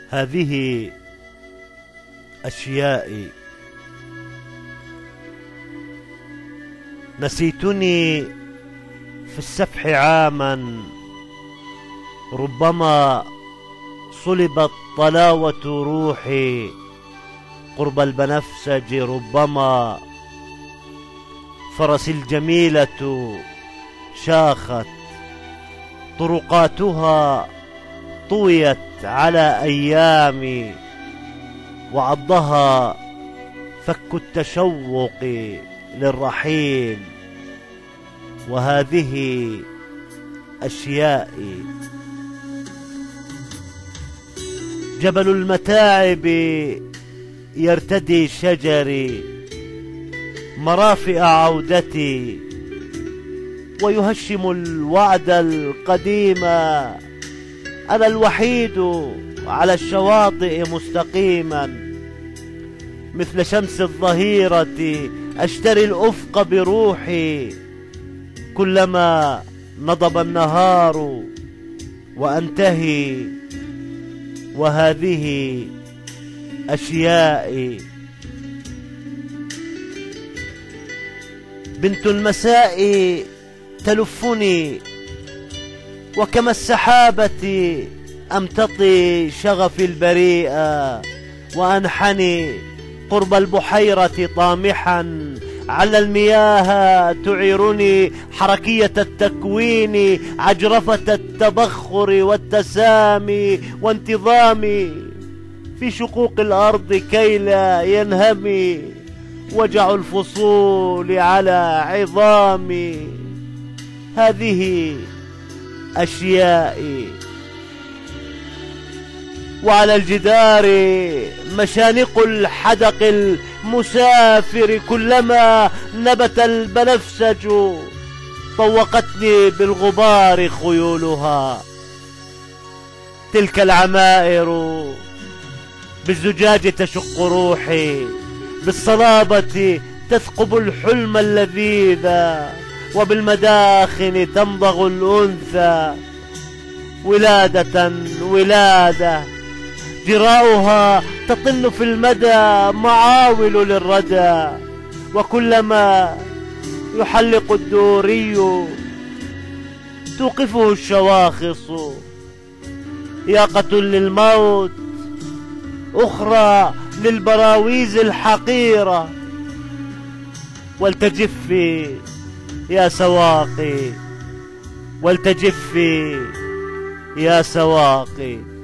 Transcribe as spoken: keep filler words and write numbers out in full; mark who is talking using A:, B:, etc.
A: هذه أشيائي. نسيتني في السفح عاما، ربما صلبت طلاوة روحي قرب البنفسج، ربما فرسي الجميلة شاخت، طرقاتها طويت على أيامي، وعضها فك التشوق للرحيل. وهذه أشيائي. جبل المتاعب يرتدي شجري، مرافئ عودتي، ويهشم الوعد القديم. أنا الوحيد على الشواطئ مستقيما، مثل شمس الظهيرة أشتري الأفق بروحي، كلما نضب النهار وأنتهي. وهذه أشيائي. بنت المساء تلفني، وكما السحابة أمتطي شغفي البريئة، وأنحني قرب البحيرة طامحا على المياه تعيرني حركية التكوين، عجرفة التبخر والتسامي وانتظامي في شقوق الأرض كي لا ينهمي وجع الفصول على عظامي. هذه أشيائي. وعلى الجدار مشانق الحدق المسافر، كلما نبت البنفسج طوقتني بالغبار خيولها. تلك العمائر بالزجاج تشق روحي، بالصلابة تثقب الحلم اللذيذ، وبالمداخن تمضغ الأنثى. ولادة ولادة جراؤها تطل في المدى، معاول للردى. وكلما يحلق الدوري توقفه الشواخص. ياقة للموت، أخرى للبراويز الحقيرة. ولتجفي يا سواقي، ولتجفي يا سواقي.